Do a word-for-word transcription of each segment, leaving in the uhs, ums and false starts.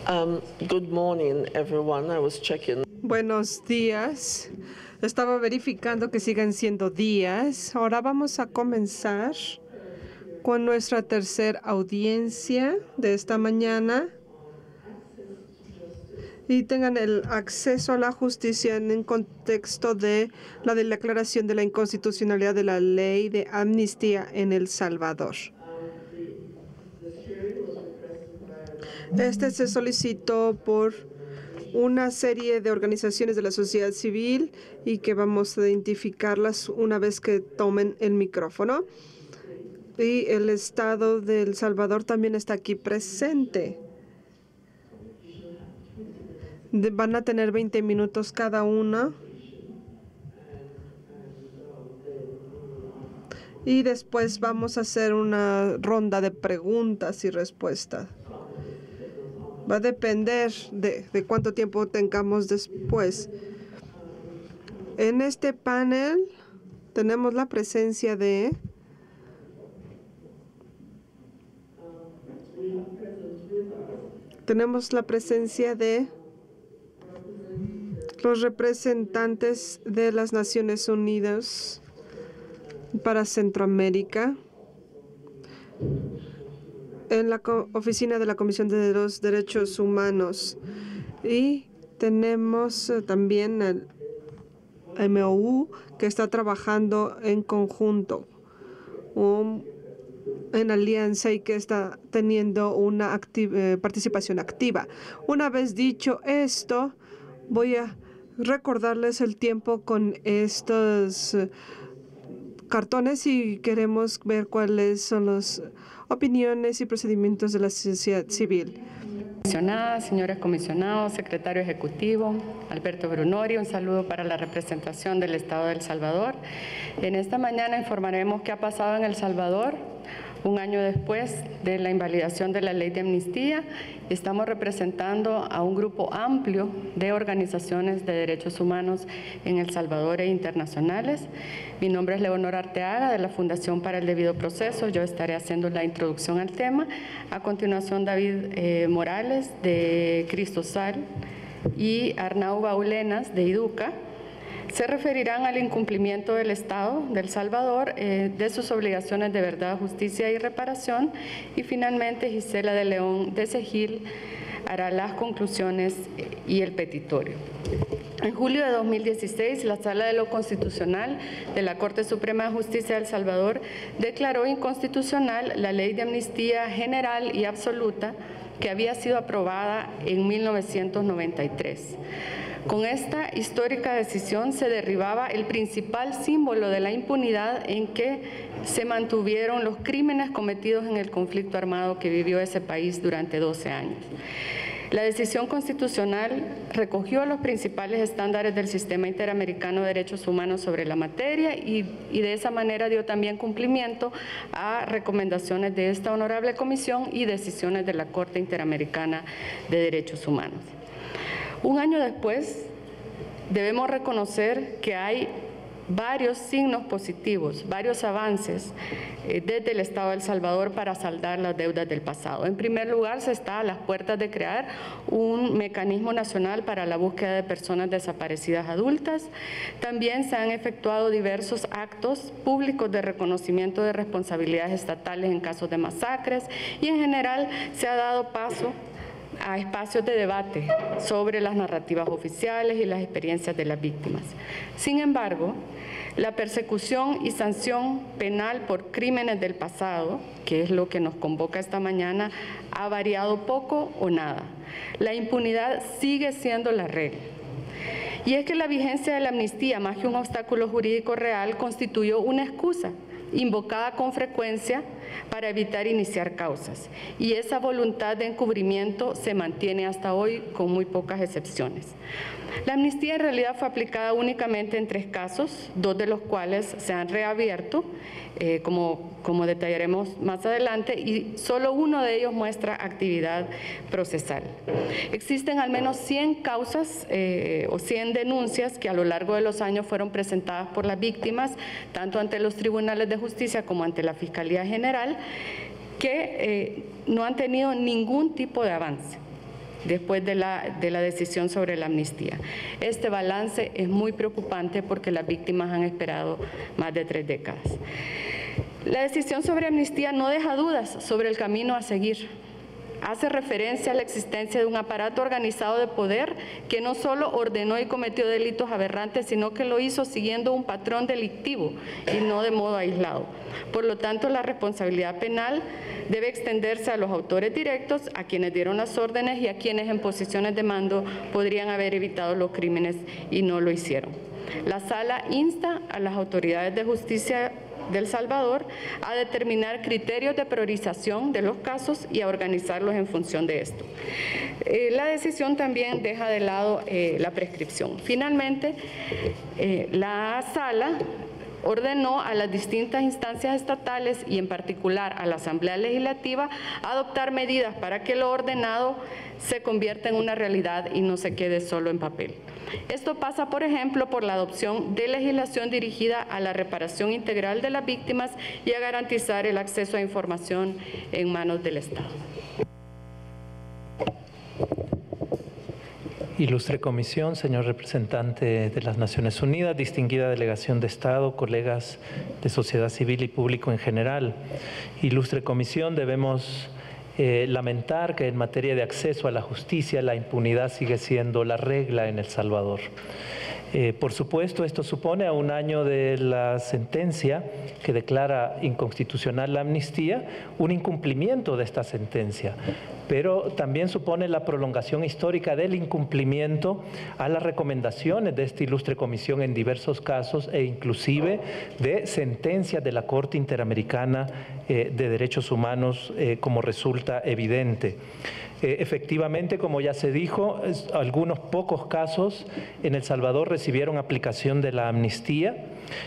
Um, good morning, everyone. I was checking. Buenos días. Estaba verificando que sigan siendo días. Ahora vamos a comenzar con nuestra tercera audiencia de esta mañana. Y tengan el acceso a la justicia en el contexto de la declaración de la inconstitucionalidad de la ley de amnistía en El Salvador. Este se solicitó por una serie de organizaciones de la sociedad civil y que vamos a identificarlas una vez que tomen el micrófono. Y el Estado de El Salvador también está aquí presente. De, van a tener veinte minutos cada una. Y después vamos a hacer una ronda de preguntas y respuestas. Va a depender de, de cuánto tiempo tengamos después. En este panel tenemos la presencia de tenemos la presencia de los representantes de las Naciones Unidas para Centroamérica en la oficina de la Comisión de los Derechos Humanos. Y tenemos uh, también el M O U que está trabajando en conjunto, um, en alianza y que está teniendo una acti- eh, participación activa. Una vez dicho esto, voy a recordarles el tiempo con estos uh, cartones y queremos ver cuáles son las opiniones y procedimientos de la sociedad civil. Comisionadas, señores comisionados, secretario ejecutivo, Alberto Brunori, un saludo para la representación del Estado de El Salvador. En esta mañana informaremos qué ha pasado en El Salvador un año después de la invalidación de la ley de amnistía. Estamos representando a un grupo amplio de organizaciones de derechos humanos en El Salvador e internacionales. Mi nombre es Leonora Arteaga, de la Fundación para el Debido Proceso. Yo estaré haciendo la introducción al tema. A continuación, David eh, Morales, de Cristosal, y Arnau Baulenas, de IDUCA, se referirán al incumplimiento del Estado de El Salvador eh, de sus obligaciones de verdad, justicia y reparación. Y finalmente Gisela de León de Segil hará las conclusiones y el petitorio. En julio de dos mil dieciséis, la Sala de lo Constitucional de la Corte Suprema de Justicia de El Salvador declaró inconstitucional la ley de amnistía general y absoluta que había sido aprobada en mil novecientos noventa y tres. Con esta histórica decisión se derribaba el principal símbolo de la impunidad en que se mantuvieron los crímenes cometidos en el conflicto armado que vivió ese país durante doce años. La decisión constitucional recogió los principales estándares del Sistema Interamericano de Derechos Humanos sobre la materia y, y de esa manera dio también cumplimiento a recomendaciones de esta honorable comisión y decisiones de la Corte Interamericana de Derechos Humanos. Un año después, debemos reconocer que hay varios signos positivos, varios avances eh, desde el Estado de El Salvador para saldar las deudas del pasado. En primer lugar, se está a las puertas de crear un mecanismo nacional para la búsqueda de personas desaparecidas adultas. También se han efectuado diversos actos públicos de reconocimiento de responsabilidades estatales en casos de masacres y en general se ha dado paso a espacios de debate sobre las narrativas oficiales y las experiencias de las víctimas. Sin embargo, la persecución y sanción penal por crímenes del pasado, que es lo que nos convoca esta mañana, ha variado poco o nada. La impunidad sigue siendo la regla. Y es que la vigencia de la amnistía, más que un obstáculo jurídico real, constituyó una excusa invocada con frecuencia para evitar iniciar causas. Y esa voluntad de encubrimiento se mantiene hasta hoy con muy pocas excepciones. La amnistía en realidad fue aplicada únicamente en tres casos, dos de los cuales se han reabierto, eh, como, como detallaremos más adelante, y solo uno de ellos muestra actividad procesal. Existen al menos cien causas eh, o cien denuncias que a lo largo de los años fueron presentadas por las víctimas, tanto ante los tribunales de justicia como ante la Fiscalía General, que eh, no han tenido ningún tipo de avance. después de la, de la decisión sobre la amnistía. Este balance es muy preocupante porque las víctimas han esperado más de tres décadas. La decisión sobre amnistía no deja dudas sobre el camino a seguir. Hace referencia a la existencia de un aparato organizado de poder que no solo ordenó y cometió delitos aberrantes, sino que lo hizo siguiendo un patrón delictivo y no de modo aislado. Por lo tanto, la responsabilidad penal debe extenderse a los autores directos, a quienes dieron las órdenes y a quienes en posiciones de mando podrían haber evitado los crímenes y no lo hicieron. La Sala insta a las autoridades de justicia de El Salvador a determinar criterios de priorización de los casos y a organizarlos en función de esto. Eh, la decisión también deja de lado eh, la prescripción. Finalmente, eh, la Sala ordenó a las distintas instancias estatales y en particular a la Asamblea Legislativa adoptar medidas para que lo ordenado se convierta en una realidad y no se quede solo en papel. Esto pasa, por ejemplo, por la adopción de legislación dirigida a la reparación integral de las víctimas y a garantizar el acceso a información en manos del Estado. Ilustre Comisión, señor representante de las Naciones Unidas, distinguida delegación de Estado, colegas de sociedad civil y público en general. Ilustre Comisión, debemos eh, lamentar que en materia de acceso a la justicia la impunidad sigue siendo la regla en El Salvador. Eh, por supuesto, esto supone a un año de la sentencia que declara inconstitucional la amnistía, un incumplimiento de esta sentencia, pero también supone la prolongación histórica del incumplimiento a las recomendaciones de esta ilustre comisión en diversos casos e inclusive de sentencias de la Corte Interamericana eh, de Derechos Humanos, eh, como resulta evidente. Eh, efectivamente, como ya se dijo, es, algunos pocos casos en El Salvador recibieron aplicación de la amnistía.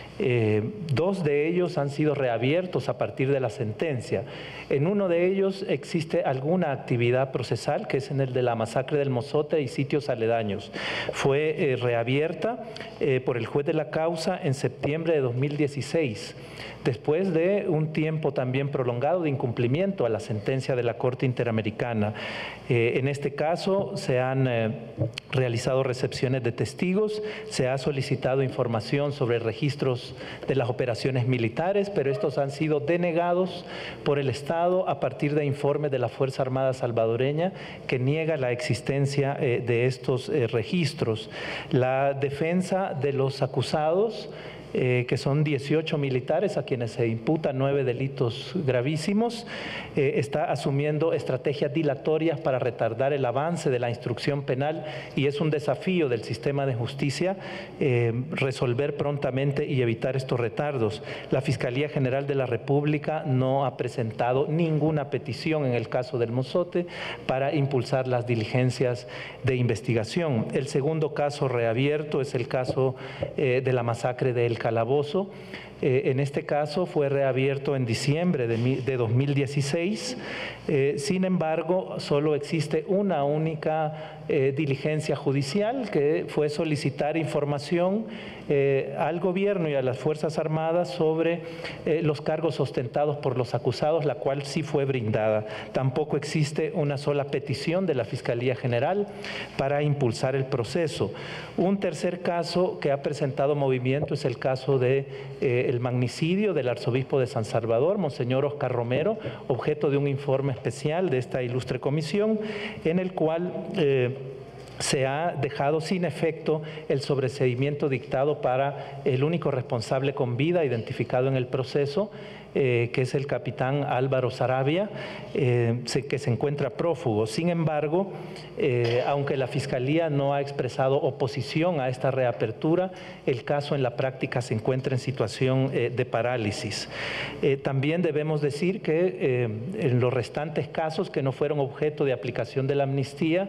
Eh, dos de ellos han sido reabiertos a partir de la sentencia. En uno de ellos existe alguna actividad procesal, que es en el de la masacre del Mozote y sitios aledaños. Fue eh, reabierta eh, por el juez de la causa en septiembre de dos mil dieciséis, después de un tiempo también prolongado de incumplimiento a la sentencia de la Corte Interamericana. Eh, en este caso se han eh, realizado recepciones de testigos, se ha solicitado información sobre registros de las operaciones militares, pero estos han sido denegados por el Estado a partir de informes de la Fuerza Armada salvadoreña que niega la existencia eh, de estos eh, registros. La defensa de los acusados, Eh, que son dieciocho militares a quienes se imputan nueve delitos gravísimos, eh, está asumiendo estrategias dilatorias para retardar el avance de la instrucción penal y es un desafío del sistema de justicia eh, resolver prontamente y evitar estos retardos. La Fiscalía General de la República no ha presentado ninguna petición en el caso del Mozote para impulsar las diligencias de investigación. El segundo caso reabierto es el caso eh, de la masacre de El Calabozo. Eh, en este caso fue reabierto en diciembre de, de dos mil dieciséis. Eh, sin embargo, solo existe una única eh, diligencia judicial, que fue solicitar información eh, al gobierno y a las Fuerzas Armadas sobre eh, los cargos ostentados por los acusados, la cual sí fue brindada. Tampoco existe una sola petición de la Fiscalía General para impulsar el proceso. Un tercer caso que ha presentado movimiento es el caso de eh, el magnicidio del arzobispo de San Salvador, Monseñor Oscar Romero, objeto de un informe especial de esta ilustre comisión, en el cual eh, se ha dejado sin efecto el sobreseimiento dictado para el único responsable con vida identificado en el proceso, Eh, que es el capitán Álvaro Sarabia, eh, se, que se encuentra prófugo. Sin embargo, eh, aunque la Fiscalía no ha expresado oposición a esta reapertura, el caso en la práctica se encuentra en situación eh, de parálisis. Eh, también debemos decir que eh, en los restantes casos que no fueron objeto de aplicación de la amnistía,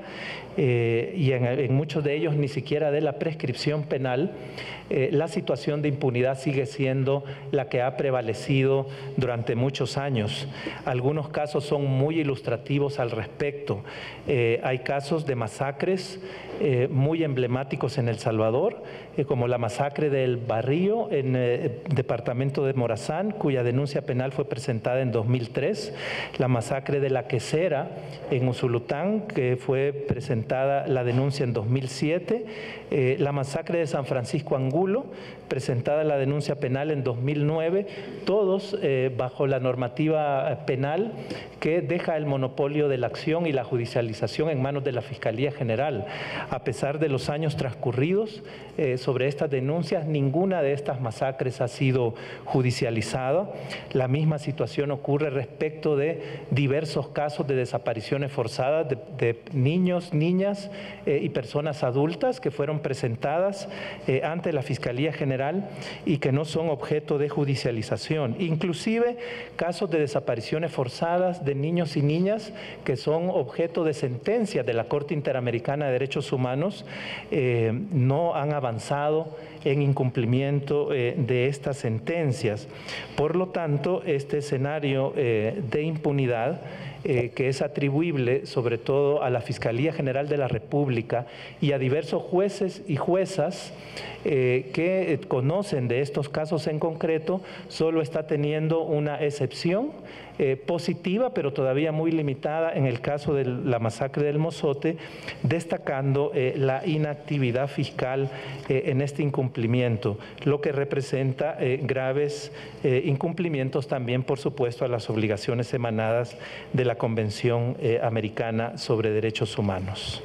eh, y en, en muchos de ellos ni siquiera de la prescripción penal, eh, la situación de impunidad sigue siendo la que ha prevalecido durante muchos años. Algunos casos son muy ilustrativos al respecto. Eh, hay casos de masacres eh, muy emblemáticos en El Salvador eh, como la masacre del Barrio en el departamento de Morazán, cuya denuncia penal fue presentada en dos mil tres, la masacre de La Quesera en Usulután, que fue presentada la denuncia en dos mil siete, eh, la masacre de San Francisco Angulo, presentada la denuncia penal en dos mil nueve, todos eh, bajo la normativa penal que deja el monopolio de la acción y la judicialización en manos de la Fiscalía General. A pesar de los años transcurridos eh, sobre estas denuncias, ninguna de estas masacres ha sido judicializada. La misma situación ocurre respecto de diversos casos de desapariciones forzadas de, de niños, niñas eh, y personas adultas que fueron presentadas eh, ante la Fiscalía General y que no son objeto de judicialización. Inclusive casos de desapariciones forzadas de niños y niñas que son objeto de sentencias de la Corte Interamericana de Derechos Humanos eh, no han avanzado en incumplimiento eh, de estas sentencias. Por lo tanto, este escenario eh, de impunidad Eh, que es atribuible sobre todo a la Fiscalía General de la República y a diversos jueces y juezas eh, que conocen de estos casos en concreto, solo está teniendo una excepción eh, positiva, pero todavía muy limitada en el caso de la masacre del Mozote, destacando eh, la inactividad fiscal eh, en este incumplimiento, lo que representa eh, graves eh, incumplimientos también, por supuesto, a las obligaciones emanadas de la la Convención eh, Americana sobre Derechos Humanos.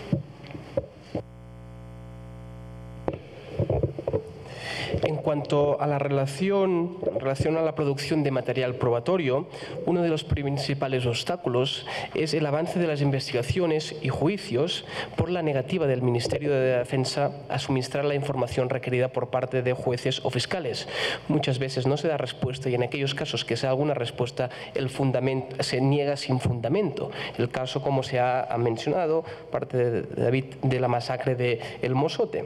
En cuanto a la relación, en relación a la producción de material probatorio, uno de los principales obstáculos es el avance de las investigaciones y juicios por la negativa del Ministerio de Defensa a suministrar la información requerida por parte de jueces o fiscales. Muchas veces no se da respuesta y en aquellos casos que se da alguna respuesta el fundamento, se niega sin fundamento. El caso, como se ha mencionado, parte de David, de la masacre de El Mozote.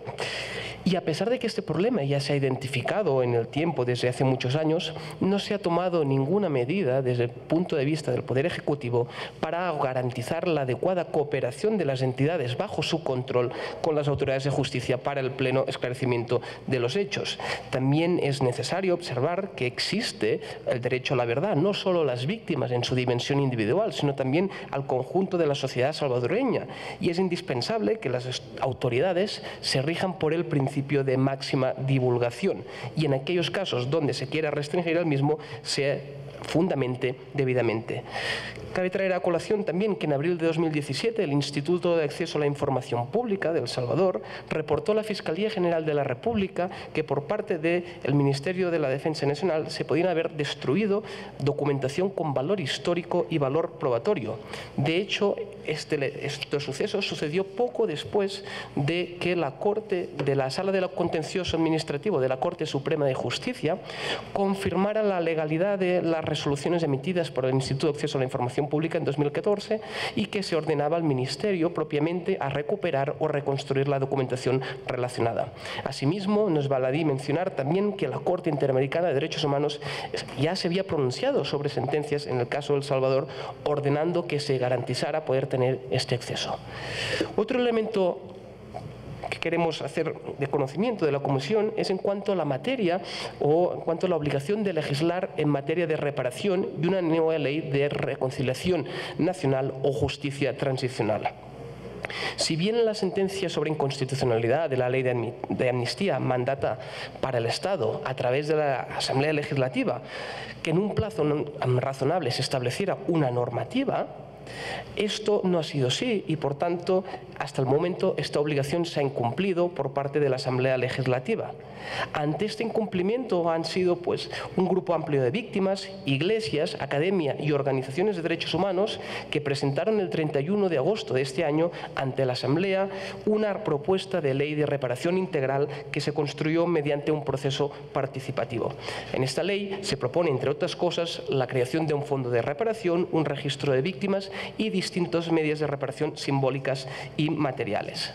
Y a pesar de que este problema ya se ha identificado en el tiempo desde hace muchos años, no se ha tomado ninguna medida desde el punto de vista del Poder Ejecutivo para garantizar la adecuada cooperación de las entidades bajo su control con las autoridades de justicia para el pleno esclarecimiento de los hechos. También es necesario observar que existe el derecho a la verdad, no solo las víctimas en su dimensión individual, sino también al conjunto de la sociedad salvadoreña. Y es indispensable que las autoridades se rijan por el principio de máxima divulgación y en aquellos casos donde se quiera restringir el mismo se fundamente debidamente. Cabe traer a colación también que en abril de dos mil diecisiete el Instituto de Acceso a la Información Pública de El Salvador reportó a la Fiscalía General de la República que por parte del Ministerio de la Defensa Nacional se podían haber destruido documentación con valor histórico y valor probatorio. De hecho, este, este suceso sucedió poco después de que la Corte de la Sala de Contencioso Administrativo de la Corte Suprema de Justicia confirmara la legalidad de las resoluciones emitidas por el Instituto de Acceso a la Información Pública en dos mil catorce y que se ordenaba al Ministerio propiamente a recuperar o reconstruir la documentación relacionada. Asimismo, nos baladí mencionar también que la Corte Interamericana de Derechos Humanos ya se había pronunciado sobre sentencias en el caso de El Salvador, ordenando que se garantizara poder tener este acceso. Otro elemento que queremos hacer de conocimiento de la Comisión es en cuanto a la materia o en cuanto a la obligación de legislar en materia de reparación y una nueva ley de reconciliación nacional o justicia transicional. Si bien la sentencia sobre inconstitucionalidad de la ley de amnistía mandata para el Estado a través de la Asamblea Legislativa que en un plazo razonable se estableciera una normativa, esto no ha sido así y, por tanto, hasta el momento esta obligación se ha incumplido por parte de la Asamblea Legislativa. Ante este incumplimiento han sido pues, un grupo amplio de víctimas, iglesias, academia y organizaciones de derechos humanos que presentaron el treinta y uno de agosto de este año ante la Asamblea una propuesta de ley de reparación integral que se construyó mediante un proceso participativo. En esta ley se propone, entre otras cosas, la creación de un fondo de reparación, un registro de víctimas y distintos medios de reparación simbólicas y materiales.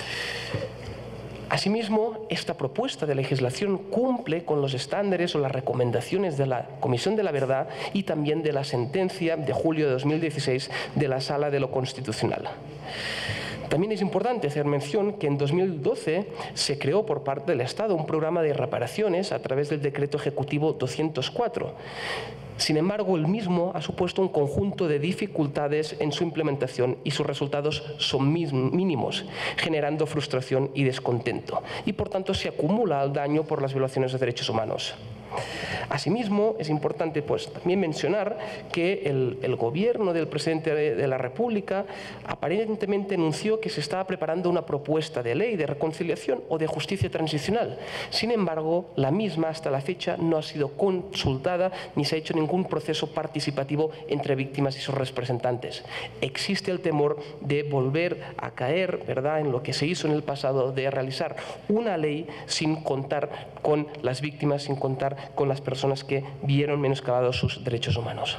Asimismo, esta propuesta de legislación cumple con los estándares o las recomendaciones de la Comisión de la Verdad y también de la sentencia de julio de dos mil dieciséis de la Sala de lo Constitucional. También es importante hacer mención que en dos mil doce se creó por parte del Estado un programa de reparaciones a través del Decreto Ejecutivo doscientos cuatro. Sin embargo, el mismo ha supuesto un conjunto de dificultades en su implementación y sus resultados son mínimos, generando frustración y descontento. Y, por tanto, se acumula el daño por las violaciones de derechos humanos. Asimismo, es importante pues, también mencionar que el, el gobierno del presidente de la República aparentemente anunció que se estaba preparando una propuesta de ley de reconciliación o de justicia transicional. Sin embargo, la misma hasta la fecha no ha sido consultada ni se ha hecho ningún proceso participativo entre víctimas y sus representantes. Existe el temor de volver a caer, ¿verdad?, en lo que se hizo en el pasado, de realizar una ley sin contar con las víctimas, sin contar con las personas que vieron menoscabados sus derechos humanos.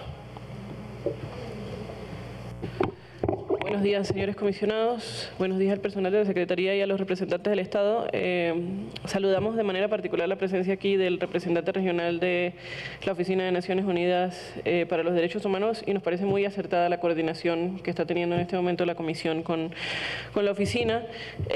Buenos días, señores comisionados. Buenos días al personal de la Secretaría y a los representantes del Estado. Eh, saludamos de manera particular la presencia aquí del representante regional de la Oficina de Naciones Unidas eh, para los Derechos Humanos y nos parece muy acertada la coordinación que está teniendo en este momento la Comisión con, con la oficina.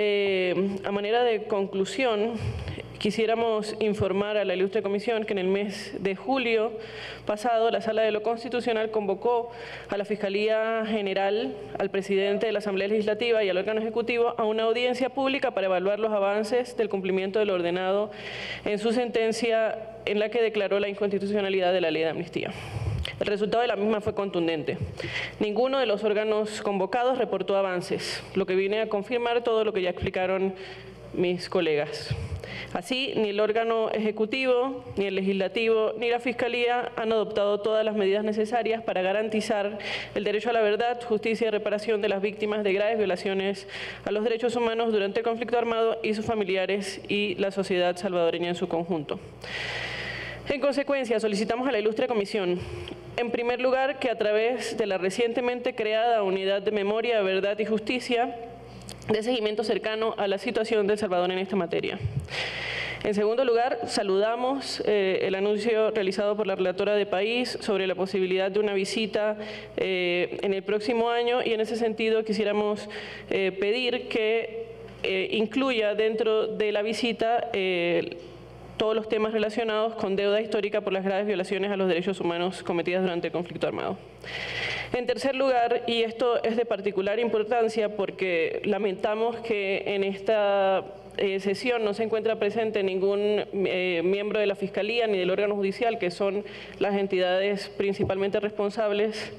Eh, a manera de conclusión, quisiéramos informar a la ilustre comisión que en el mes de julio pasado la Sala de lo Constitucional convocó a la Fiscalía General, al presidente de la Asamblea Legislativa y al órgano ejecutivo a una audiencia pública para evaluar los avances del cumplimiento de lo ordenado en su sentencia en la que declaró la inconstitucionalidad de la ley de amnistía. El resultado de la misma fue contundente. Ninguno de los órganos convocados reportó avances, lo que viene a confirmar todo lo que ya explicaron mis colegas. Así, ni el órgano ejecutivo, ni el legislativo, ni la Fiscalía han adoptado todas las medidas necesarias para garantizar el derecho a la verdad, justicia y reparación de las víctimas de graves violaciones a los derechos humanos durante el conflicto armado y sus familiares y la sociedad salvadoreña en su conjunto. En consecuencia, solicitamos a la ilustre comisión, en primer lugar, que a través de la recientemente creada Unidad de Memoria, Verdad y Justicia, de seguimiento cercano a la situación de El Salvador en esta materia. En segundo lugar, saludamos eh, el anuncio realizado por la relatora de país sobre la posibilidad de una visita eh, en el próximo año y en ese sentido quisiéramos eh, pedir que eh, incluya dentro de la visita eh, todos los temas relacionados con deuda histórica por las graves violaciones a los derechos humanos cometidas durante el conflicto armado. En tercer lugar, y esto es de particular importancia porque lamentamos que en esta eh, sesión no se encuentra presente ningún eh, miembro de la Fiscalía ni del órgano judicial, que son las entidades principalmente responsables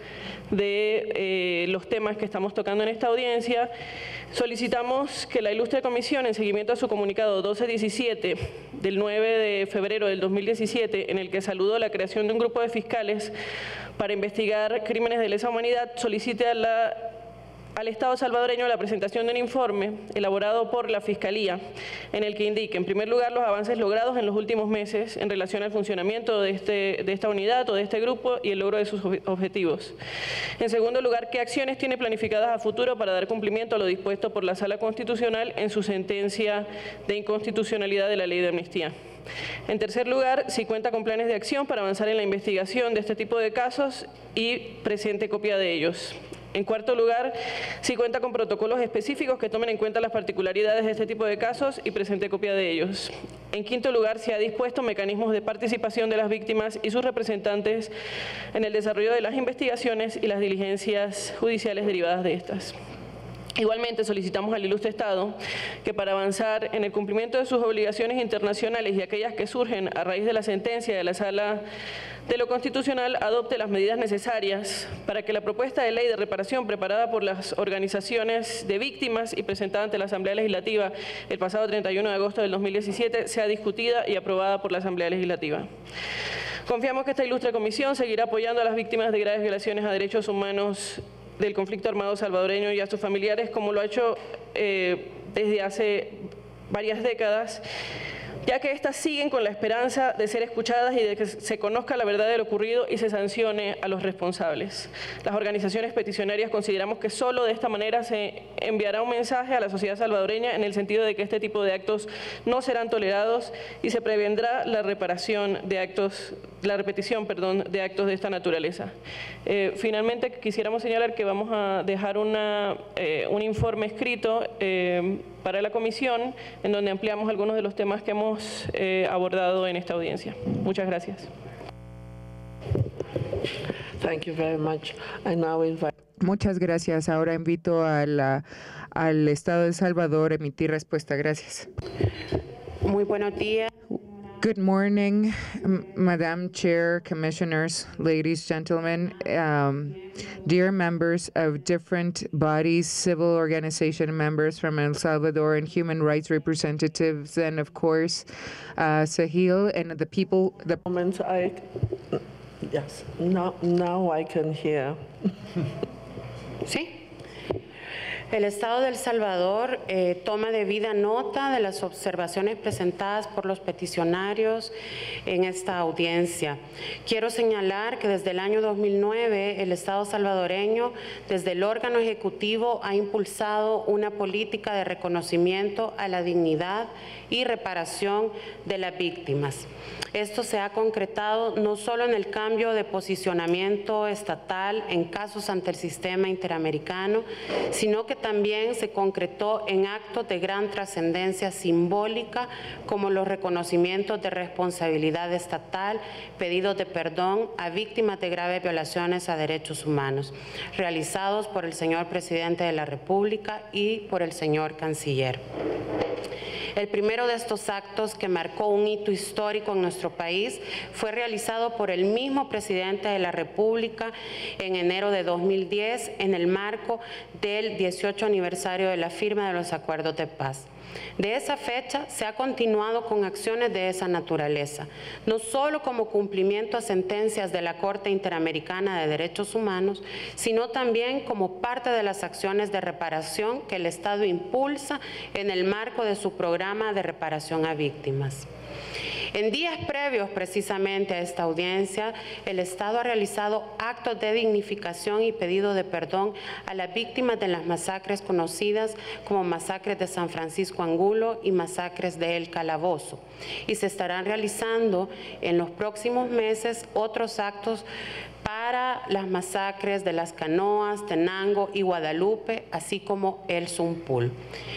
de eh, los temas que estamos tocando en esta audiencia. Solicitamos que la ilustre comisión, en seguimiento a su comunicado doce diecisiete del nueve de febrero del dos mil diecisiete, en el que saludó la creación de un grupo de fiscales para investigar crímenes de lesa humanidad, solicite a la, al Estado salvadoreño la presentación de un informe elaborado por la Fiscalía, en el que indique, en primer lugar, los avances logrados en los últimos meses en relación al funcionamiento de, este, de esta unidad o de este grupo y el logro de sus objetivos. En segundo lugar, qué acciones tiene planificadas a futuro para dar cumplimiento a lo dispuesto por la Sala Constitucional en su sentencia de inconstitucionalidad de la ley de amnistía. En tercer lugar, si cuenta con planes de acción para avanzar en la investigación de este tipo de casos y presente copia de ellos. En cuarto lugar, si cuenta con protocolos específicos que tomen en cuenta las particularidades de este tipo de casos y presente copia de ellos. En quinto lugar, si ha dispuesto mecanismos de participación de las víctimas y sus representantes en el desarrollo de las investigaciones y las diligencias judiciales derivadas de estas. Igualmente, solicitamos al ilustre Estado que para avanzar en el cumplimiento de sus obligaciones internacionales y aquellas que surgen a raíz de la sentencia de la Sala de lo Constitucional adopte las medidas necesarias para que la propuesta de ley de reparación preparada por las organizaciones de víctimas y presentada ante la Asamblea Legislativa el pasado treinta y uno de agosto del dos mil diecisiete sea discutida y aprobada por la Asamblea Legislativa. Confiamos que esta ilustre comisión seguirá apoyando a las víctimas de graves violaciones a derechos humanos del conflicto armado salvadoreño y a sus familiares, como lo ha hecho eh, desde hace varias décadas, ya que éstas siguen con la esperanza de ser escuchadas y de que se conozca la verdad de lo ocurrido y se sancione a los responsables. Las organizaciones peticionarias consideramos que solo de esta manera se enviará un mensaje a la sociedad salvadoreña en el sentido de que este tipo de actos no serán tolerados y se prevendrá la reparación de actos, la repetición, perdón, de actos de esta naturaleza. Eh, finalmente, quisiéramos señalar que vamos a dejar una, eh, un informe escrito eh, para la comisión en donde ampliamos algunos de los temas que hemos eh, abordado en esta audiencia. Muchas gracias. Thank you very much. I now invite Muchas gracias. Ahora invito a la, al Estado de El Salvador a emitir respuesta. Gracias. Muy buenos días. Good morning, M- Madam Chair, Commissioners, ladies, gentlemen, um, dear members of different bodies, civil organization members from El Salvador, and human rights representatives, and of course, uh, Sahil and the people. The moment I, yes, now, now I can hear. ¿Sí? El Estado de El Salvador eh, toma debida nota de las observaciones presentadas por los peticionarios en esta audiencia. Quiero señalar que desde el año dos mil nueve el Estado salvadoreño, desde el órgano ejecutivo, ha impulsado una política de reconocimiento a la dignidad y reparación de las víctimas. Esto se ha concretado no solo en el cambio de posicionamiento estatal en casos ante el sistema interamericano, sino que también se concretó en actos de gran trascendencia simbólica, como los reconocimientos de responsabilidad estatal, pedidos de perdón a víctimas de graves violaciones a derechos humanos, realizados por el señor Presidente de la República y por el señor Canciller. El primero de estos actos, que marcó un hito histórico en nuestro país, fue realizado por el mismo Presidente de la República en enero de dos mil diez en el marco del dieciocho aniversario de la firma de los acuerdos de paz. De esa fecha se ha continuado con acciones de esa naturaleza, no solo como cumplimiento a sentencias de la Corte Interamericana de Derechos Humanos, sino también como parte de las acciones de reparación que el Estado impulsa en el marco de su programa de reparación a víctimas. En días previos precisamente a esta audiencia, el Estado ha realizado actos de dignificación y pedido de perdón a las víctimas de las masacres conocidas como masacres de San Francisco Angulo y masacres de El Calabozo. Y se estarán realizando en los próximos meses otros actos para las masacres de Las Canoas, Tenango y Guadalupe, así como el Zumpul.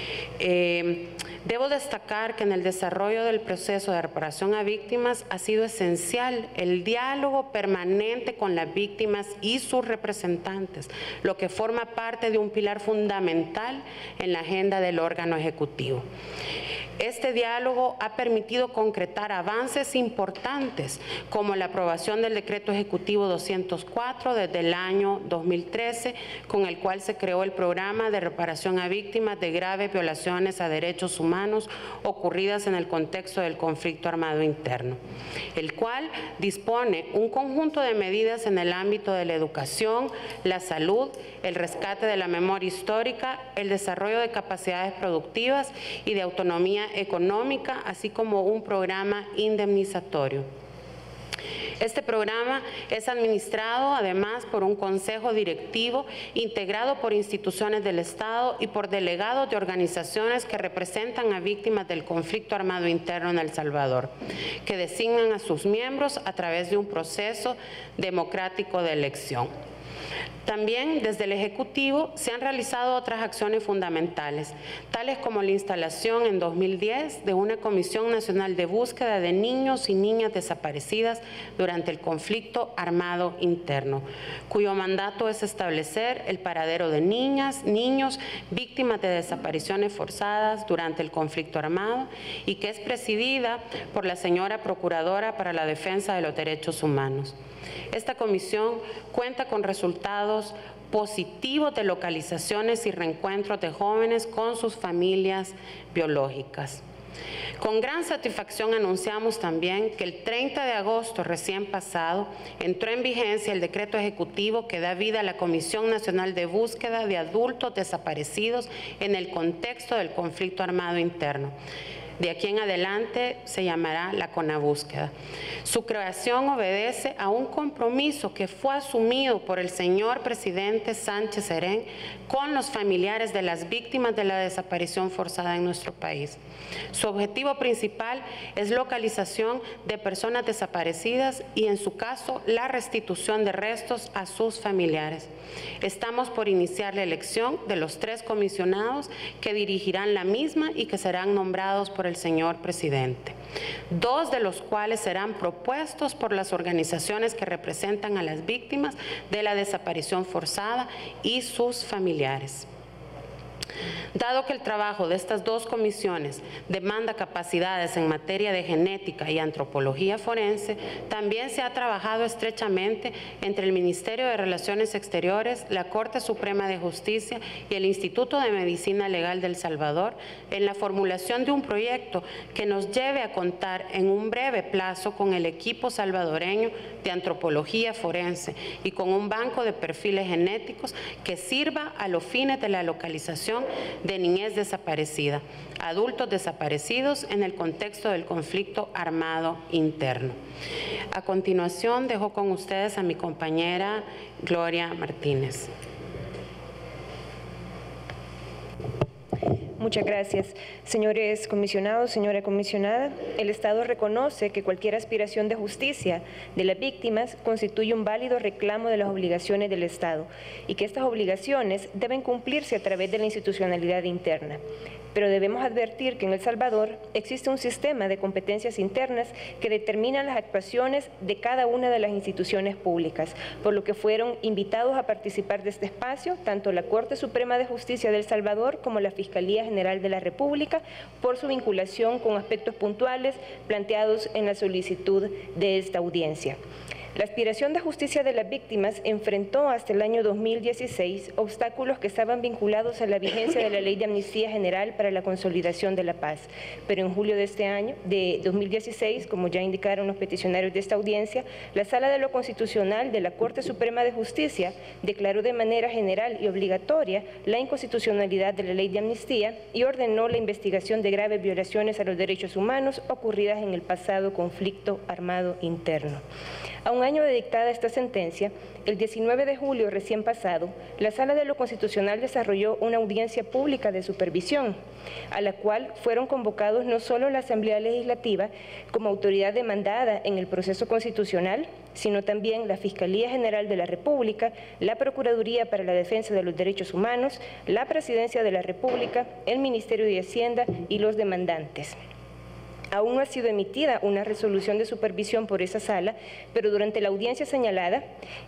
Eh, Debo destacar que en el desarrollo del proceso de reparación a víctimas ha sido esencial el diálogo permanente con las víctimas y sus representantes, lo que forma parte de un pilar fundamental en la agenda del órgano ejecutivo. Este diálogo ha permitido concretar avances importantes, como la aprobación del Decreto Ejecutivo doscientos cuatro desde el año dos mil trece, con el cual se creó el Programa de Reparación a Víctimas de Graves Violaciones a Derechos Humanos ocurridas en el contexto del conflicto armado interno, el cual dispone un conjunto de medidas en el ámbito de la educación, la salud, el rescate de la memoria histórica, el desarrollo de capacidades productivas y de autonomía económica, así como un programa indemnizatorio. Este programa es administrado además por un consejo directivo integrado por instituciones del Estado y por delegados de organizaciones que representan a víctimas del conflicto armado interno en El Salvador, que designan a sus miembros a través de un proceso democrático de elección. También desde el Ejecutivo se han realizado otras acciones fundamentales, tales como la instalación en dos mil diez de una Comisión Nacional de Búsqueda de Niños y Niñas Desaparecidas durante el conflicto armado interno, cuyo mandato es establecer el paradero de niñas, niños, víctimas de desapariciones forzadas durante el conflicto armado, y que es presidida por la señora Procuradora para la Defensa de los Derechos Humanos. Esta comisión cuenta con resultados positivos de localizaciones y reencuentros de jóvenes con sus familias biológicas. Con gran satisfacción anunciamos también que el treinta de agosto recién pasado entró en vigencia el decreto ejecutivo que da vida a la Comisión Nacional de Búsqueda de Adultos Desaparecidos en el contexto del conflicto armado interno. De aquí en adelante se llamará la CONABúsqueda. Su creación obedece a un compromiso que fue asumido por el señor presidente Sánchez Serén con los familiares de las víctimas de la desaparición forzada en nuestro país. Su objetivo principal es localización de personas desaparecidas y, en su caso, la restitución de restos a sus familiares. Estamos por iniciar la elección de los tres comisionados que dirigirán la misma y que serán nombrados por el señor presidente, dos de los cuales serán propuestos por las organizaciones que representan a las víctimas de la desaparición forzada y sus familiares. Dado que el trabajo de estas dos comisiones demanda capacidades en materia de genética y antropología forense, también se ha trabajado estrechamente entre el Ministerio de Relaciones Exteriores, la Corte Suprema de Justicia y el Instituto de Medicina Legal de El Salvador en la formulación de un proyecto que nos lleve a contar en un breve plazo con el equipo salvadoreño de antropología forense y con un banco de perfiles genéticos que sirva a los fines de la localización de niñez desaparecida, adultos desaparecidos en el contexto del conflicto armado interno. A continuación, dejo con ustedes a mi compañera Gloria Martínez. Muchas gracias. Señores comisionados, señora comisionada, el Estado reconoce que cualquier aspiración de justicia de las víctimas constituye un válido reclamo de las obligaciones del Estado y que estas obligaciones deben cumplirse a través de la institucionalidad interna. Pero debemos advertir que en El Salvador existe un sistema de competencias internas que determinan las actuaciones de cada una de las instituciones públicas, por lo que fueron invitados a participar de este espacio tanto la Corte Suprema de Justicia de El Salvador como la Fiscalía General de la República por su vinculación con aspectos puntuales planteados en la solicitud de esta audiencia. La aspiración de justicia de las víctimas enfrentó hasta el año dos mil dieciséis obstáculos que estaban vinculados a la vigencia de la Ley de Amnistía General para la Consolidación de la Paz. Pero en julio de este año, de dos mil dieciséis, como ya indicaron los peticionarios de esta audiencia, la Sala de lo Constitucional de la Corte Suprema de Justicia declaró de manera general y obligatoria la inconstitucionalidad de la Ley de Amnistía y ordenó la investigación de graves violaciones a los derechos humanos ocurridas en el pasado conflicto armado interno. A un año de dictada esta sentencia, el diecinueve de julio recién pasado, la Sala de lo Constitucional desarrolló una audiencia pública de supervisión, a la cual fueron convocados no solo la Asamblea Legislativa como autoridad demandada en el proceso constitucional, sino también la Fiscalía General de la República, la Procuraduría para la Defensa de los Derechos Humanos, la Presidencia de la República, el Ministerio de Hacienda y los demandantes. Aún no ha sido emitida una resolución de supervisión por esa sala, pero durante la audiencia señalada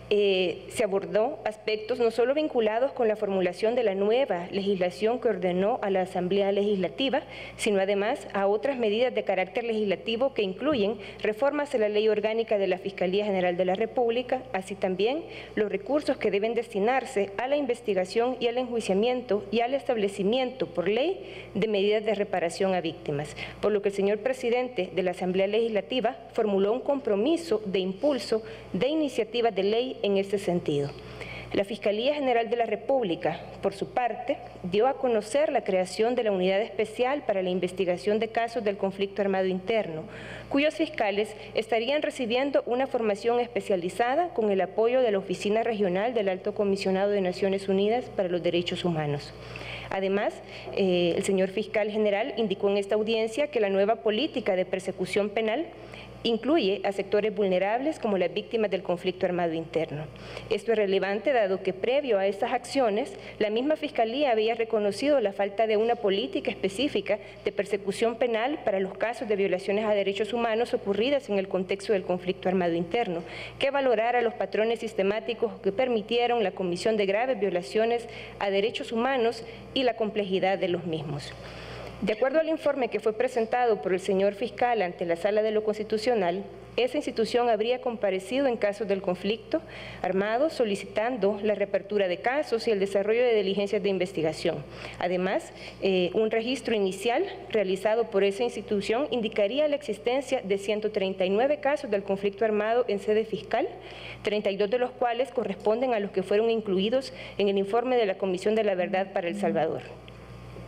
eh, se abordó aspectos no solo vinculados con la formulación de la nueva legislación que ordenó a la Asamblea Legislativa, sino además a otras medidas de carácter legislativo que incluyen reformas a la Ley Orgánica de la Fiscalía General de la República, así también los recursos que deben destinarse a la investigación y al enjuiciamiento y al establecimiento por ley de medidas de reparación a víctimas, por lo que el señor presidente presidente de la Asamblea Legislativa formuló un compromiso de impulso de iniciativas de ley en este sentido. La Fiscalía General de la República, por su parte, dio a conocer la creación de la Unidad Especial para la Investigación de Casos del Conflicto Armado Interno, cuyos fiscales estarían recibiendo una formación especializada con el apoyo de la Oficina Regional del Alto Comisionado de Naciones Unidas para los Derechos Humanos. Además, eh, el señor fiscal general indicó en esta audiencia que la nueva política de persecución penal incluye a sectores vulnerables como las víctimas del conflicto armado interno. Esto es relevante dado que previo a estas acciones, la misma Fiscalía había reconocido la falta de una política específica de persecución penal para los casos de violaciones a derechos humanos ocurridas en el contexto del conflicto armado interno, que valorara los patrones sistemáticos que permitieron la comisión de graves violaciones a derechos humanos y la complejidad de los mismos. De acuerdo al informe que fue presentado por el señor fiscal ante la Sala de lo Constitucional, esa institución habría comparecido en casos del conflicto armado solicitando la reapertura de casos y el desarrollo de diligencias de investigación. Además, eh, un registro inicial realizado por esa institución indicaría la existencia de ciento treinta y nueve casos del conflicto armado en sede fiscal, treinta y dos de los cuales corresponden a los que fueron incluidos en el informe de la Comisión de la Verdad para El Salvador.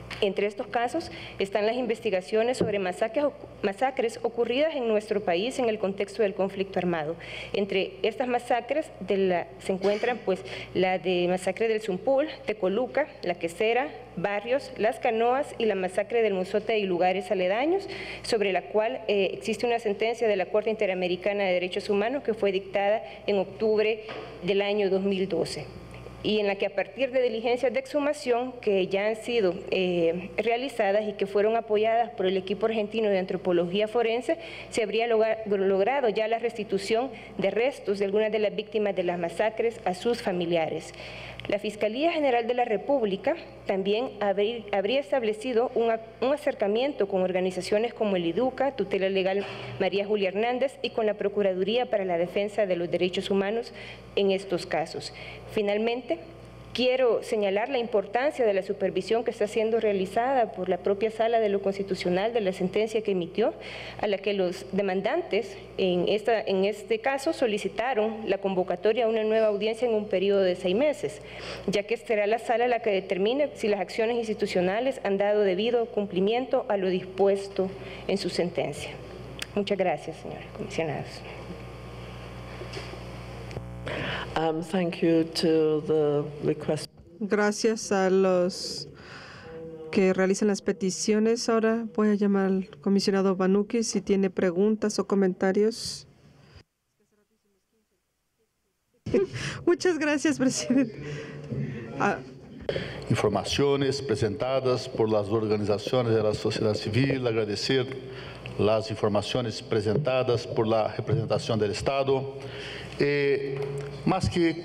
Entre estos casos están las investigaciones sobre masacres, masacres ocurridas en nuestro país en el contexto del conflicto armado. Entre estas masacres de la, se encuentran pues, la de masacre del Zumpul, Tecoluca, La Quesera, Barrios, Las Canoas y la masacre del Mozote y lugares aledaños, sobre la cual eh, existe una sentencia de la Corte Interamericana de Derechos Humanos que fue dictada en octubre del año dos mil doce. Y en la que a partir de diligencias de exhumación que ya han sido eh, realizadas y que fueron apoyadas por el equipo argentino de antropología forense, se habría logra, logrado ya la restitución de restos de algunas de las víctimas de las masacres a sus familiares. La Fiscalía General de la República también habría, habría establecido un, un acercamiento con organizaciones como el IDUCA, Tutela Legal María Julia Hernández, y con la Procuraduría para la Defensa de los Derechos Humanos en estos casos. Finalmente, quiero señalar la importancia de la supervisión que está siendo realizada por la propia Sala de lo Constitucional de la sentencia que emitió, a la que los demandantes en, esta, en este caso solicitaron la convocatoria a una nueva audiencia en un periodo de seis meses, ya que será la Sala la que determine si las acciones institucionales han dado debido cumplimiento a lo dispuesto en su sentencia. Muchas gracias, señores comisionados. Um, thank you to the request. Gracias a los que realizan las peticiones. Ahora voy a llamar al comisionado Banuki si tiene preguntas o comentarios. Muchas gracias, presidente. Ah. Informaciones presentadas por las organizaciones de la sociedad civil, agradecer las informaciones presentadas por la representación del Estado. Eh, más que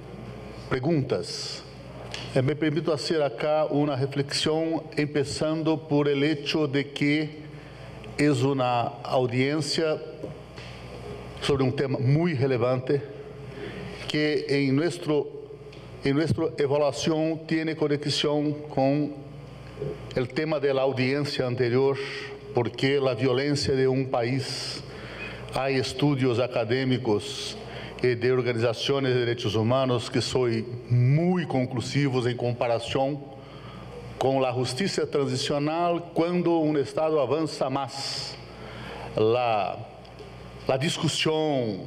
preguntas, eh, me permito hacer acá una reflexión, empezando por el hecho de que es una audiencia sobre un tema muy relevante que en, nuestro, en nuestra evaluación tiene conexión con el tema de la audiencia anterior, porque la violencia de un país, hay estudios académicos de organizaciones de derechos humanos que son muy conclusivos en comparación con la justicia transicional cuando un Estado avanza más. La, la discusión,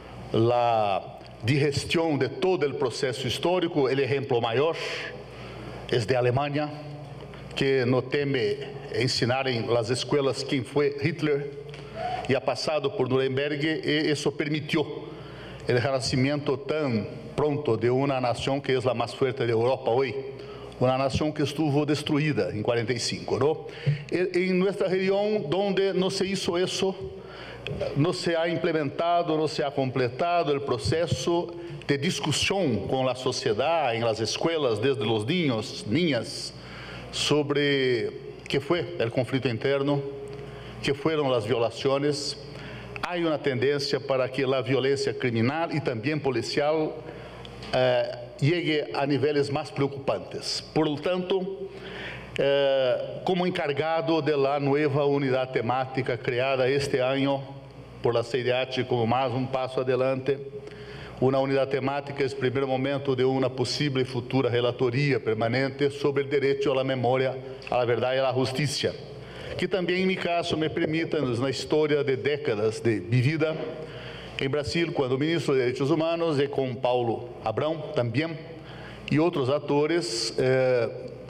la digestión de todo el proceso histórico, el ejemplo mayor es de Alemania, que no teme ensinar en las escuelas quién fue Hitler y ha pasado por Nuremberg y eso permitió el renacimiento tan pronto de una nación que es la más fuerte de Europa hoy, una nación que estuvo destruida en cuarenta y cinco, ¿no? En nuestra región, donde no se hizo eso, no se ha implementado, no se ha completado el proceso de discusión con la sociedad en las escuelas, desde los niños, niñas, sobre qué fue el conflicto interno, qué fueron las violaciones. Hay una tendencia para que la violencia criminal y también policial eh, llegue a niveles más preocupantes. Por lo tanto, eh, como encargado de la nueva unidad temática creada este año por la C I D H como más un paso adelante, una unidad temática es el primer momento de una posible futura relatoría permanente sobre el derecho a la memoria, a la verdad y a la justicia, que também, em meu caso, me permita, na história de décadas de vida em Brasil, quando ministro de Direitos Humanos, e com Paulo Abrão também, e outros atores, eh,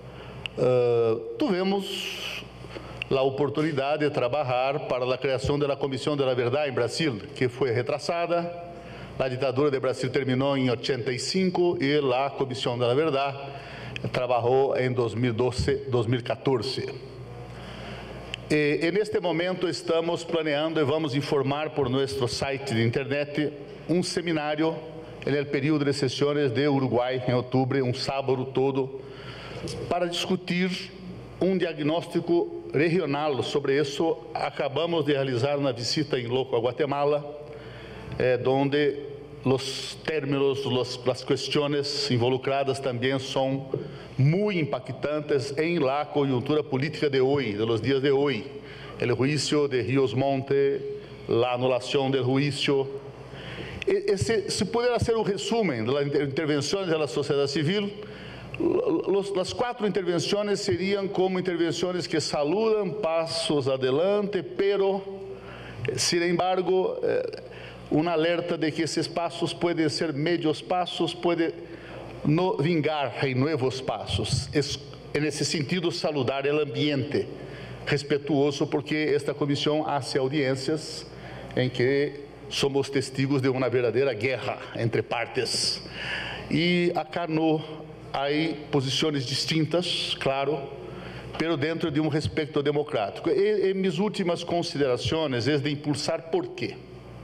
eh, tivemos a oportunidade de trabalhar para a criação da Comissão da Verdade em Brasil, que foi retrasada. A ditadura de Brasil terminou em ochenta e cinco e a Comissão da Verdade trabalhou em dois mil e doze, dois mil e quatorze. E, e neste momento estamos planeando e vamos informar por nosso site de internet um seminário no período de sessões de Uruguai em outubro, um sábado todo, para discutir um diagnóstico regional sobre isso. Acabamos de realizar uma visita em loco a Guatemala, eh, onde os términos, los, as questões involucradas também são muito impactantes em la conjuntura política de hoje, de los dias de hoje. O juízo de Ríos Monte, a anulação do juízo. E, e se, se puder fazer um resumo das intervenções da sociedade civil, Los, las cuatro intervenciones serían como intervenciones que saludan pasos adelante, pero, sin embargo, eh, una alerta de que esos pasos pueden ser medios pasos, puede no vingar en nuevos pasos. Es, en ese sentido, saludar el ambiente respetuoso, porque esta comisión hace audiencias en que somos testigos de una verdadera guerra entre partes. Y acá no hay posiciones distintas, claro, pero dentro de un respeto democrático. E, en mis últimas consideraciones es de impulsar por qué.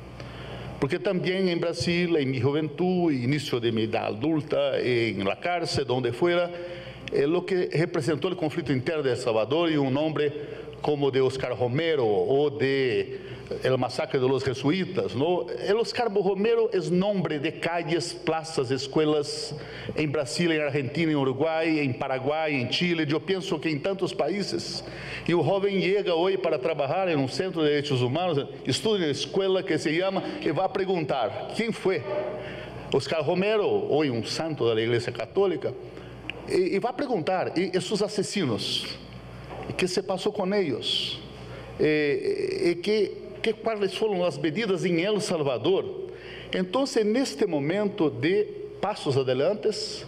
Porque también en Brasil, en mi juventud, inicio de mi edad adulta, en la cárcel, donde fuera, eh, lo que representó el conflicto interno de El Salvador, y un nombre como de Oscar Romero o de el masacre de los jesuitas, ¿no? El Oscar Romero es nombre de calles, plazas, escuelas en Brasil, en Argentina, en Uruguay, en Paraguay, en Chile. Yo pienso que en tantos países. Y un joven llega hoy para trabajar en un centro de derechos humanos, estudia en una escuela que se llama, y va a preguntar, ¿quién fue Oscar Romero? Hoy un santo de la Iglesia Católica. Y, y va a preguntar, ¿y esos asesinos? ¿Qué se pasó con ellos? Eh, eh, ¿qué, qué, ¿Cuáles fueron las medidas en El Salvador? Entonces, en este momento de pasos adelantes,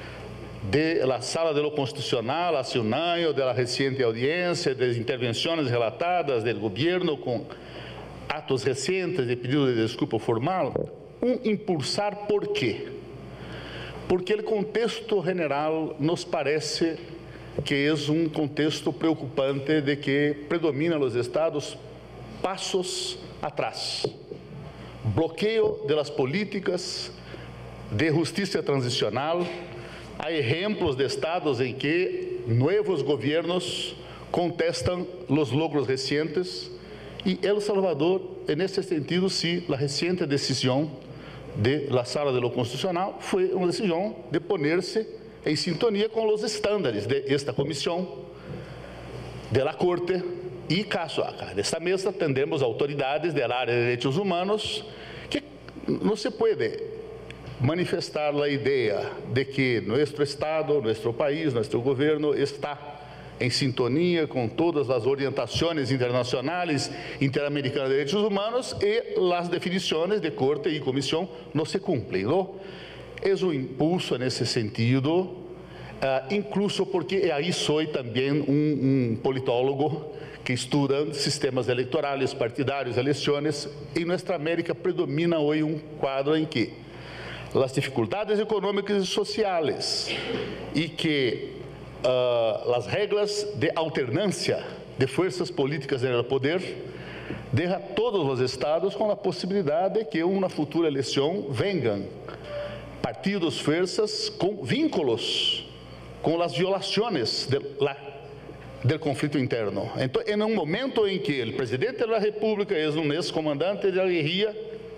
de la Sala de lo Constitucional hace un año, de la reciente audiencia, de intervenciones relatadas del gobierno con actos recientes de pedido de desculpa formal, un impulsar, ¿por qué? Porque el contexto general nos parece que es un contexto preocupante de que predominan los estados pasos atrás, bloqueo de las políticas de justicia transicional. Hay ejemplos de estados en que nuevos gobiernos contestan los logros recientes, y El Salvador, en ese sentido, sí, la reciente decisión de la Sala de lo Constitucional fue una decisión de ponerse en sintonía con los estándares de esta comisión, de la Corte, y caso acá de esta mesa tendremos autoridades del área de derechos humanos, que no se puede manifestar la idea de que nuestro Estado, nuestro país, nuestro gobierno está en sintonía con todas las orientaciones internacionales, interamericanas de derechos humanos, y las definiciones de Corte y Comisión no se cumplen, ¿no? Es un impulso en ese sentido, uh, incluso porque ahí soy también un, un politólogo que estuda sistemas electorales, partidarios, elecciones. En nuestra América predomina hoy un cuadro en que las dificultades económicas y sociales y que uh, las reglas de alternancia de fuerzas políticas en el poder deja a todos los estados con la posibilidad de que una futura elección vengan partidos, fuerzas con vínculos con las violaciones de la, del conflicto interno. Entonces, en un momento en que el presidente de la República es un excomandante de la guerrilla,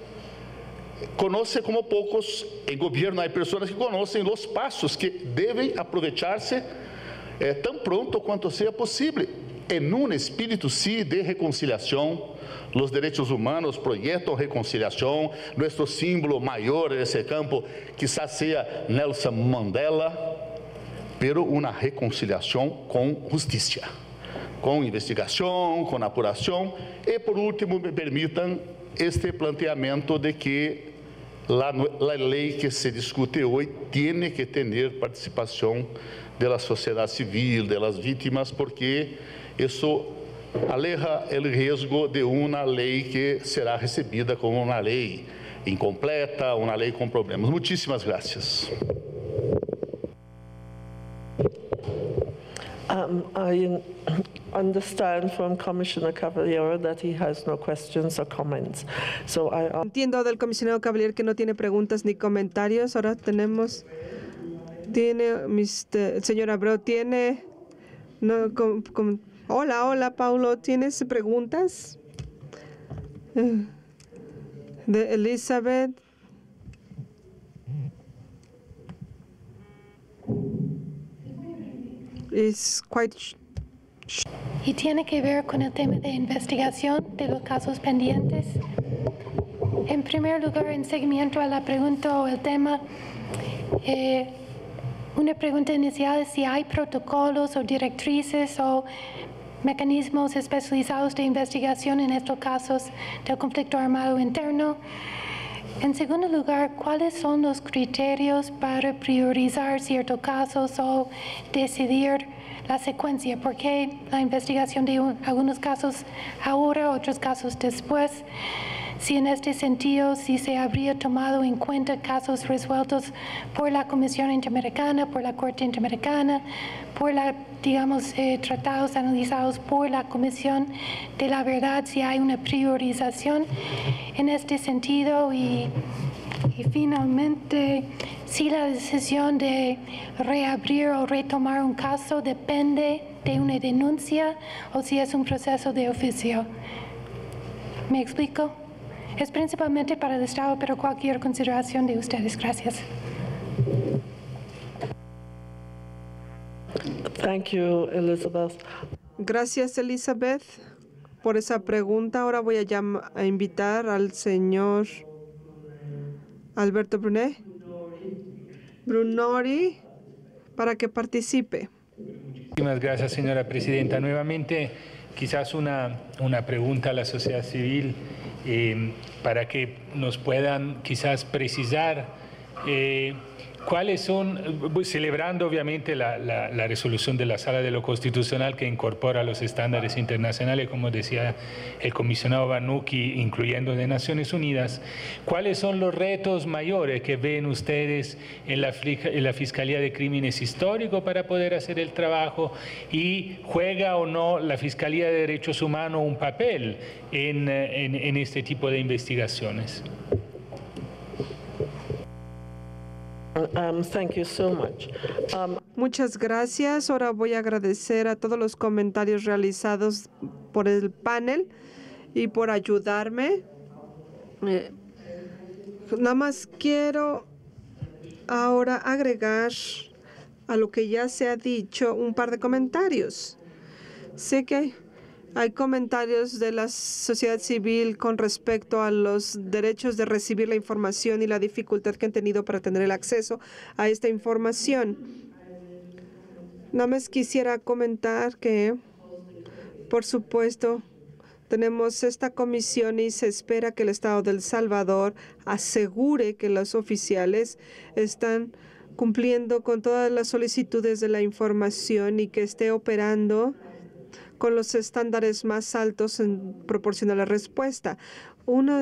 conoce como pocos, en gobierno hay personas que conocen los pasos que deben aprovecharse eh, tan pronto cuanto sea posible, en un espíritu sí de reconciliación. Los derechos humanos proyectan reconciliación. Nuestro símbolo mayor en ese campo quizás sea Nelson Mandela, pero una reconciliación con justicia, con investigación, con apuración. Y por último, me permitan este planteamiento de que la, la ley que se discute hoy tiene que tener participación de la sociedad civil, de las víctimas, porque eso aleja el riesgo de una ley que será recibida como una ley incompleta, una ley con problemas. Muchísimas gracias. Um, I understand from Commissioner Caballero that he has no questions or comments. So I Entiendo del comisionado Caballero que no tiene preguntas ni comentarios. Ahora tenemos, tiene, mister señor Abreu, tiene, no, com, com, hola, hola, Paulo, ¿tienes preguntas? De Elizabeth. Is quite y tiene que ver con el tema de investigación de los casos pendientes. En primer lugar, en seguimiento a la pregunta o el tema, eh, una pregunta inicial es si hay protocolos o directrices o mecanismos especializados de investigación en estos casos del conflicto armado interno. En segundo lugar, ¿cuáles son los criterios para priorizar ciertos casos o decidir la secuencia? ¿Por qué la investigación de un, algunos casos ahora, otros casos después? Si en este sentido, si se habría tomado en cuenta casos resueltos por la Comisión Interamericana, por la Corte Interamericana, por la, digamos, eh, tratados analizados por la Comisión de la Verdad, si hay una priorización en este sentido. Y, y finalmente, si la decisión de reabrir o retomar un caso depende de una denuncia o si es un proceso de oficio. ¿Me explico? Es principalmente para el Estado, pero cualquier consideración de ustedes. Gracias. Thank you, Elizabeth. Gracias, Elizabeth, por esa pregunta. Ahora voy a, llamar, a invitar al señor Alberto Brunet, Brunori para que participe. Muchísimas gracias, señora presidenta. Nuevamente, quizás una, una pregunta a la sociedad civil eh, para que nos puedan quizás precisar eh, cuáles son, celebrando obviamente la, la, la resolución de la Sala de lo Constitucional que incorpora los estándares internacionales, como decía el comisionado Banuki, incluyendo de Naciones Unidas, ¿cuáles son los retos mayores que ven ustedes en la, en la Fiscalía de Crímenes Históricos para poder hacer el trabajo? ¿Y juega o no la Fiscalía de Derechos Humanos un papel en, en, en este tipo de investigaciones? Um, thank you so much. Um, Muchas gracias. Ahora voy a agradecer a todos los comentarios realizados por el panel y por ayudarme. Eh, nada más quiero ahora agregar a lo que ya se ha dicho un par de comentarios. Sé que hay, hay comentarios de la sociedad civil con respecto a los derechos de recibir la información y la dificultad que han tenido para tener el acceso a esta información. Nada más quisiera comentar que, por supuesto, tenemos esta comisión y se espera que el Estado de El Salvador asegure que los oficiales están cumpliendo con todas las solicitudes de la información y que esté operando con los estándares más altos en proporción a la respuesta. Una,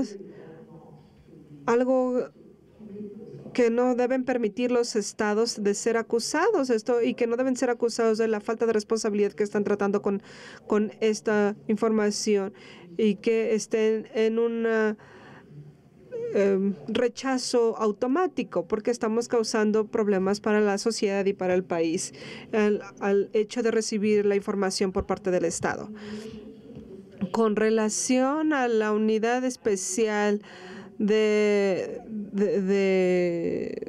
algo que no deben permitir los estados de ser acusados esto y que no deben ser acusados de la falta de responsabilidad que están tratando con, con esta información y que estén en una Eh, rechazo automático, porque estamos causando problemas para la sociedad y para el país al, al hecho de recibir la información por parte del Estado. Con relación a la unidad especial de, de, de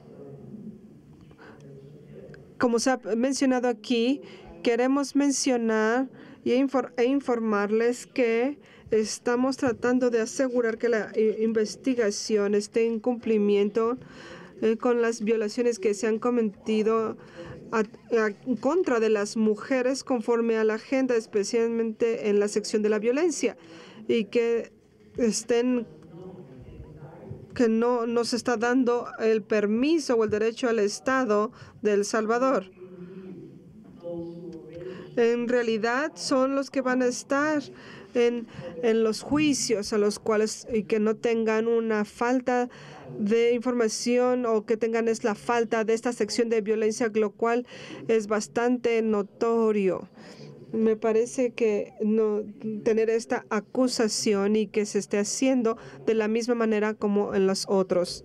como se ha mencionado aquí, queremos mencionar y infor, e informarles que estamos tratando de asegurar que la investigación esté en cumplimiento eh, con las violaciones que se han cometido a, a, en contra de las mujeres conforme a la agenda, especialmente en la sección de la violencia, y que estén que no nos está dando el permiso o el derecho al Estado de El Salvador. En realidad son los que van a estar En, en los juicios a los cuales y que no tengan una falta de información o que tengan es la falta de esta sección de violencia, lo cual es bastante notorio. Me parece que no tener esta acusación y que se esté haciendo de la misma manera como en los otros.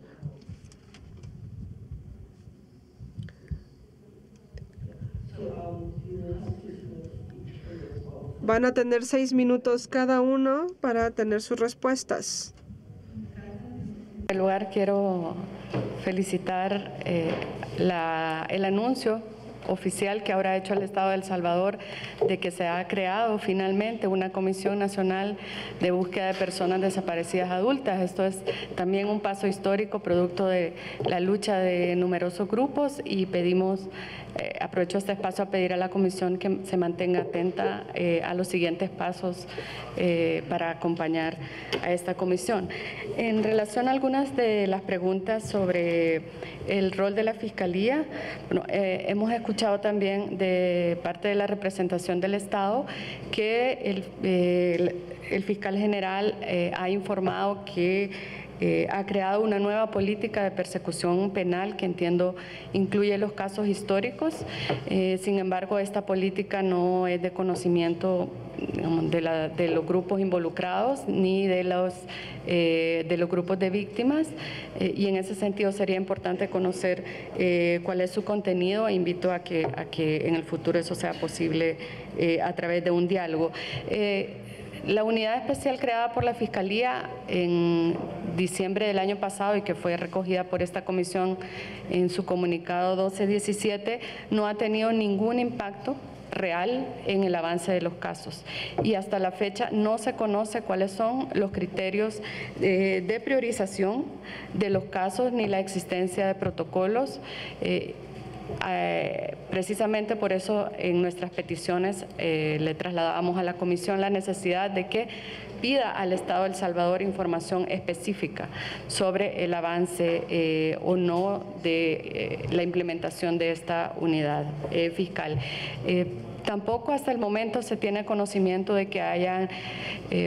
Van a tener seis minutos cada uno para tener sus respuestas. En primer lugar, quiero felicitar eh, la, el anuncio oficial que ahora ha hecho el Estado de El Salvador de que se ha creado finalmente una Comisión Nacional de Búsqueda de Personas Desaparecidas Adultas. Esto es también un paso histórico producto de la lucha de numerosos grupos y pedimos, eh, aprovecho este espacio a pedir a la Comisión que se mantenga atenta eh, a los siguientes pasos eh, para acompañar a esta comisión. En relación a algunas de las preguntas sobre el rol de la Fiscalía, bueno, eh, hemos escuchado también de parte de la representación del Estado que el, eh, el, el fiscal general eh, ha informado que Eh, ha creado una nueva política de persecución penal que entiendo incluye los casos históricos. Eh, sin embargo, esta política no es de conocimiento, digamos, de, la, de los grupos involucrados ni de los, eh, de los grupos de víctimas eh, y en ese sentido sería importante conocer eh, cuál es su contenido e invito a que, a que en el futuro eso sea posible eh, a través de un diálogo. Eh, La unidad especial creada por la Fiscalía en diciembre del año pasado y que fue recogida por esta comisión en su comunicado doce diecisiete no ha tenido ningún impacto real en el avance de los casos y hasta la fecha no se conoce cuáles son los criterios de, de priorización de los casos ni la existencia de protocolos. Eh, Eh, precisamente por eso en nuestras peticiones eh, le trasladábamos a la Comisión la necesidad de que pida al Estado de El Salvador información específica sobre el avance eh, o no de eh, la implementación de esta unidad eh, fiscal. Eh, tampoco hasta el momento se tiene conocimiento de que hayan eh,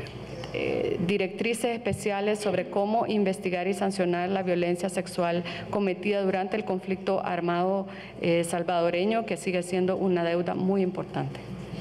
Eh, directrices especiales sobre cómo investigar y sancionar la violencia sexual cometida durante el conflicto armado eh, salvadoreño, que sigue siendo una deuda muy importante.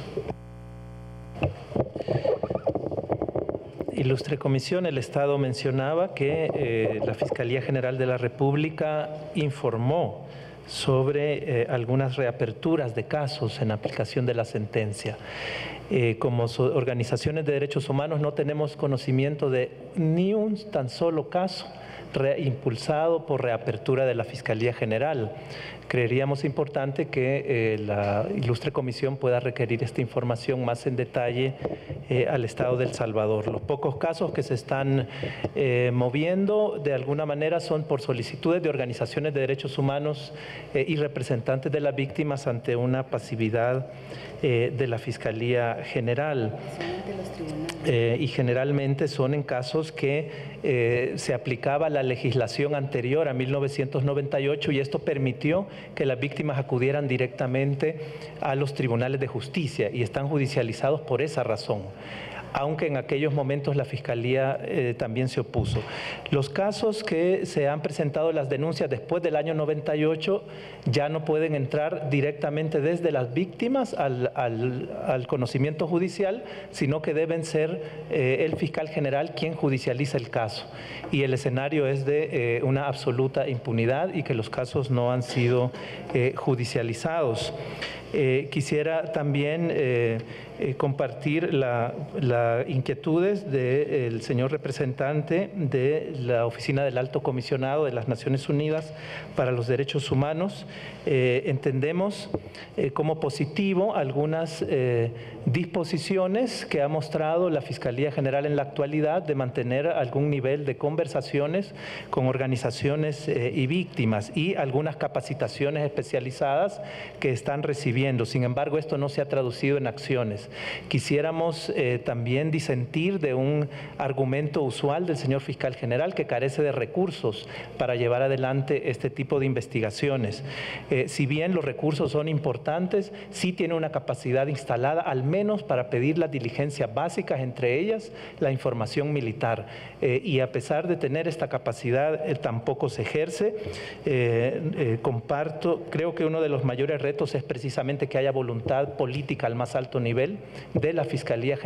Ilustre Comisión, el Estado mencionaba que eh, la Fiscalía General de la República informó sobre eh, algunas reaperturas de casos en aplicación de la sentencia. Eh, como so, organizaciones de derechos humanos no tenemos conocimiento de ni un tan solo caso re, impulsado por reapertura de la Fiscalía General. Creeríamos importante que eh, la ilustre comisión pueda requerir esta información más en detalle eh, al Estado de El Salvador. Los pocos casos que se están eh, moviendo de alguna manera son por solicitudes de organizaciones de derechos humanos eh, y representantes de las víctimas ante una pasividad eh, de la Fiscalía General. Eh, y generalmente son en casos que eh, se aplicaba la legislación anterior a mil novecientos noventa y ocho y esto permitió que las víctimas acudieran directamente a los tribunales de justicia y están judicializados por esa razón, aunque en aquellos momentos la Fiscalía eh, también se opuso. Los casos que se han presentado, las denuncias después del año noventa y ocho, ya no pueden entrar directamente desde las víctimas al, al, al conocimiento judicial, sino que deben ser eh, el fiscal general quien judicializa el caso. Y el escenario es de eh, una absoluta impunidad y que los casos no han sido eh, judicializados. Eh, quisiera también eh, eh, compartir las la inquietudes del señor representante de la Oficina del Alto Comisionado de las Naciones Unidas para los Derechos Humanos. Eh, entendemos eh, como positivo algunas eh, disposiciones que ha mostrado la Fiscalía General en la actualidad de mantener algún nivel de conversaciones con organizaciones eh, y víctimas y algunas capacitaciones especializadas que están recibiendo. Sin embargo, esto no se ha traducido en acciones. Quisiéramos eh, también disentir de un argumento usual del señor fiscal general que carece de recursos para llevar adelante este tipo de investigaciones. Eh, si bien los recursos son importantes, sí tiene una capacidad instalada, al menos para pedir las diligencias básicas, entre ellas la información militar. Eh, y a pesar de tener esta capacidad, eh, tampoco se ejerce. Eh, eh, comparto, creo que uno de los mayores retos es precisamente que haya voluntad política al más alto nivel de la Fiscalía General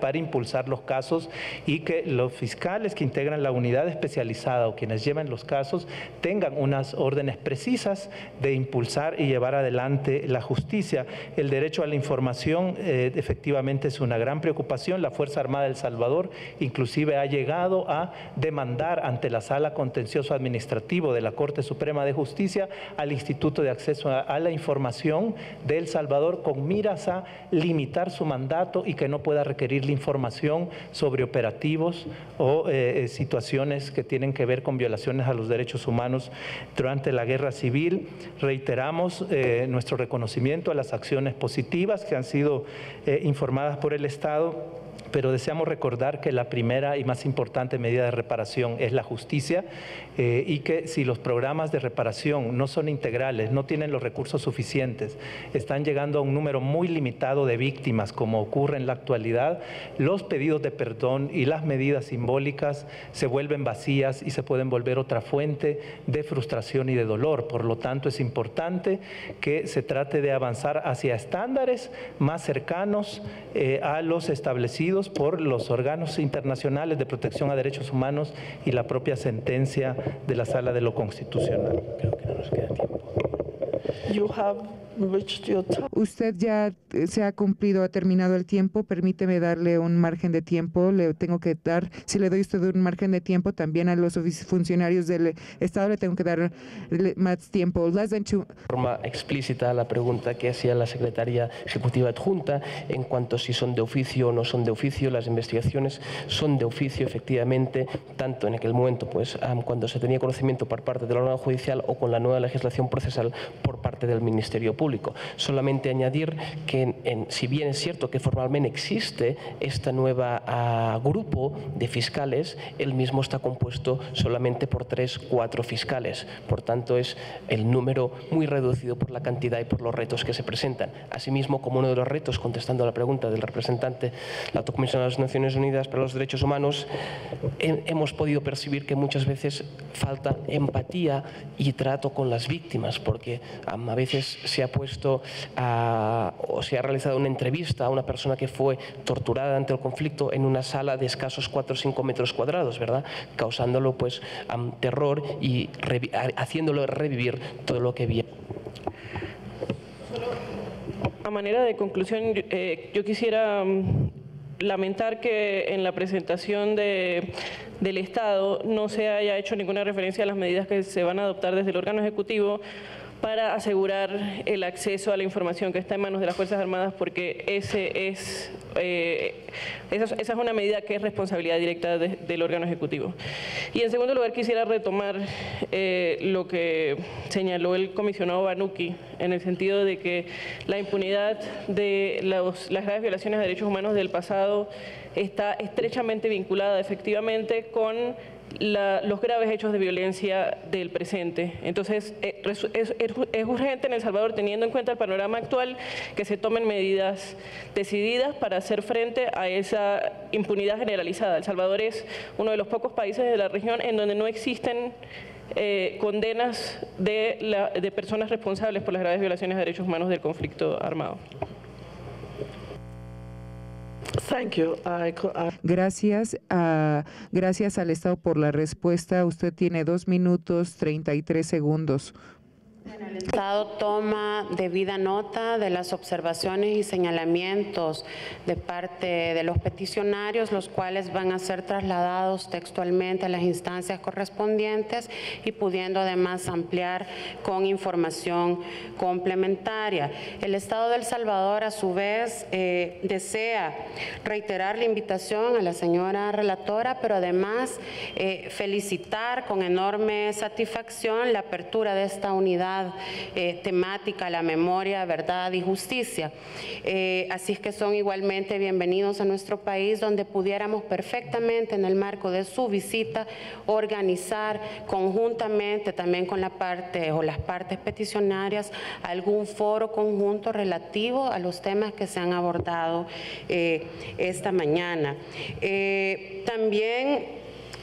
para impulsar los casos y que los fiscales que integran la unidad especializada o quienes llevan los casos tengan unas órdenes precisas de impulsar y llevar adelante la justicia. El derecho a la información eh, efectivamente es una gran preocupación. La Fuerza Armada de El Salvador inclusive ha llegado a demandar ante la Sala Contencioso Administrativo de la Corte Suprema de Justicia al Instituto de Acceso a, a la Información de El Salvador con miras a limitar su mandato y que no pueda requerir la información sobre operativos o eh, situaciones que tienen que ver con violaciones a los derechos humanos durante la guerra civil. Reiteramos eh, nuestro reconocimiento a las acciones positivas que han sido eh, informadas por el Estado, pero deseamos recordar que la primera y más importante medida de reparación es la justicia eh, y que si los programas de reparación no son integrales, no tienen los recursos suficientes, están llegando a un número muy limitado de víctimas, como ocurre en la actualidad, los pedidos de perdón y las medidas simbólicas se vuelven vacías y se pueden volver otra fuente de frustración y de dolor. Por lo tanto, es importante que se trate de avanzar hacia estándares más cercanos eh, a los establecidos por los órganos internacionales de protección a derechos humanos y la propia sentencia de la Sala de lo Constitucional. Creo que no nos queda tiempo. You have reached your time. Usted ya se ha cumplido, ha terminado el tiempo. Permíteme darle un margen de tiempo. Le tengo que dar, si le doy a usted un margen de tiempo, también a los funcionarios del Estado le tengo que dar más tiempo. Less than two. De forma explícita la pregunta que hacía la Secretaria Ejecutiva Adjunta en cuanto a si son de oficio o no son de oficio. Las investigaciones son de oficio, efectivamente, tanto en aquel momento, pues, cuando se tenía conocimiento por parte del órgano judicial o con la nueva legislación procesal por parte del Ministerio Público. Solamente añadir que, en, en, si bien es cierto que formalmente existe este nuevo uh, grupo de fiscales, el mismo está compuesto solamente por tres, cuatro fiscales. Por tanto, es el número muy reducido por la cantidad y por los retos que se presentan. Asimismo, como uno de los retos, contestando a la pregunta del representante, la Alta Comisión de las Naciones Unidas para los Derechos Humanos, he, hemos podido percibir que muchas veces falta empatía y trato con las víctimas, porque um, a veces se ha puesto a, o se ha realizado una entrevista a una persona que fue torturada ante el conflicto en una sala de escasos cuatro o cinco metros cuadrados, ¿verdad? Causándolo pues um, terror y revi haciéndolo revivir todo lo que vio. A manera de conclusión, eh, yo quisiera um, lamentar que en la presentación de, del Estado no se haya hecho ninguna referencia a las medidas que se van a adoptar desde el órgano ejecutivo para asegurar el acceso a la información que está en manos de las Fuerzas Armadas, porque ese es, eh, esa, esa es una medida que es responsabilidad directa de, del órgano ejecutivo. Y en segundo lugar quisiera retomar eh, lo que señaló el comisionado Banuki, en el sentido de que la impunidad de los, las graves violaciones de derechos humanos del pasado está estrechamente vinculada efectivamente con La, los graves hechos de violencia del presente. Entonces, es, es, es urgente en El Salvador, teniendo en cuenta el panorama actual, que se tomen medidas decididas para hacer frente a esa impunidad generalizada. El Salvador es uno de los pocos países de la región en donde no existen eh, condenas de, la, de personas responsables por las graves violaciones de derechos humanos del conflicto armado. Thank you. I, I... Gracias, uh, gracias al Estado por la respuesta. Usted tiene dos minutos treinta y tres segundos. El Estado toma debida nota de las observaciones y señalamientos de parte de los peticionarios, los cuales van a ser trasladados textualmente a las instancias correspondientes y pudiendo además ampliar con información complementaria. El Estado de El Salvador, a su vez, eh, desea reiterar la invitación a la señora relatora, pero además eh, felicitar con enorme satisfacción la apertura de esta unidad Eh, temática, la memoria, verdad y justicia. Eh, así es que son igualmente bienvenidos a nuestro país, donde pudiéramos perfectamente en el marco de su visita organizar conjuntamente también con la parte o las partes peticionarias algún foro conjunto relativo a los temas que se han abordado eh, esta mañana. Eh, también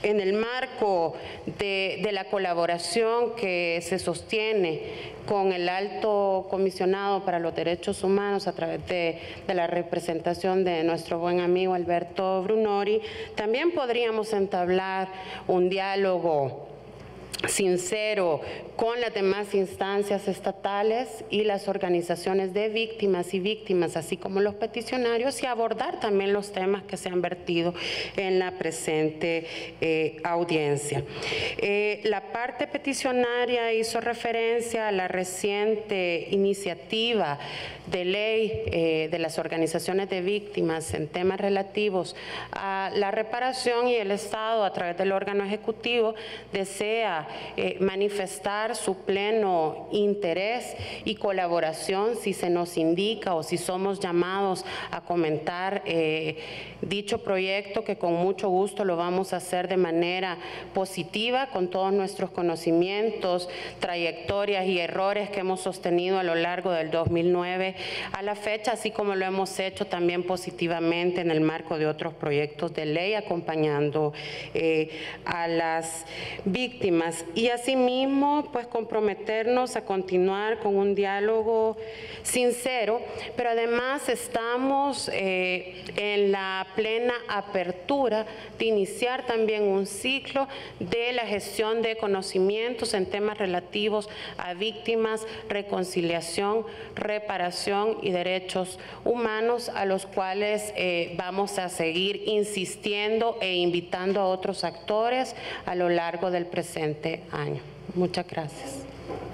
en el marco de, de la colaboración que se sostiene con el Alto Comisionado para los Derechos Humanos a través de, de la representación de nuestro buen amigo Alberto Brunori, también podríamos entablar un diálogo sincero con las demás instancias estatales y las organizaciones de víctimas y víctimas, así como los peticionarios, y abordar también los temas que se han vertido en la presente eh, audiencia. Eh, la parte peticionaria hizo referencia a la reciente iniciativa de ley eh, de las organizaciones de víctimas en temas relativos a la reparación, y el Estado, a través del órgano ejecutivo, desea eh, manifestar su pleno interés y colaboración si se nos indica o si somos llamados a comentar eh, dicho proyecto, que con mucho gusto lo vamos a hacer de manera positiva, con todos nuestros conocimientos, trayectorias y errores que hemos sostenido a lo largo del dos mil nueve a la fecha, así como lo hemos hecho también positivamente en el marco de otros proyectos de ley acompañando eh, a las víctimas. Y asimismo, pues comprometernos a continuar con un diálogo sincero, pero además estamos eh, en la plena apertura de iniciar también un ciclo de la gestión de conocimientos en temas relativos a víctimas, reconciliación, reparación y derechos humanos, a los cuales eh, vamos a seguir insistiendo e invitando a otros actores a lo largo del presente año. Muchas gracias.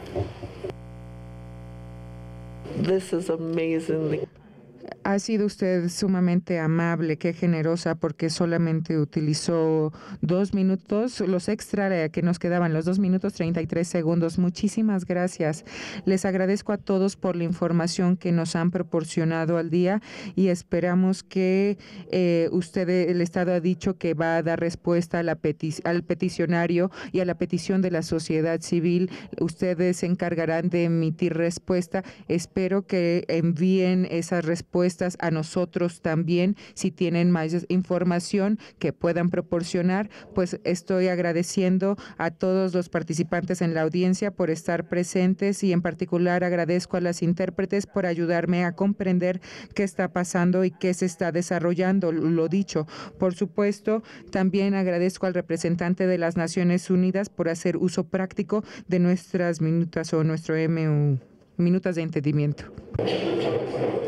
This is amazingly. Ha sido usted sumamente amable, qué generosa, porque solamente utilizó dos minutos, los extra que nos quedaban, los dos minutos treinta y tres segundos. Muchísimas gracias. Les agradezco a todos por la información que nos han proporcionado al día, y esperamos que eh, usted, el Estado ha dicho que va a dar respuesta a la peti- al peticionario y a la petición de la sociedad civil. Ustedes se encargarán de emitir respuesta. Espero que envíen esas respuestas a nosotros también, si tienen más información que puedan proporcionar. Pues estoy agradeciendo a todos los participantes en la audiencia por estar presentes, y en particular agradezco a las intérpretes por ayudarme a comprender qué está pasando y qué se está desarrollando. Lo dicho, por supuesto, también agradezco al representante de las Naciones Unidas por hacer uso práctico de nuestras minutas o nuestro M U, minutas de entendimiento.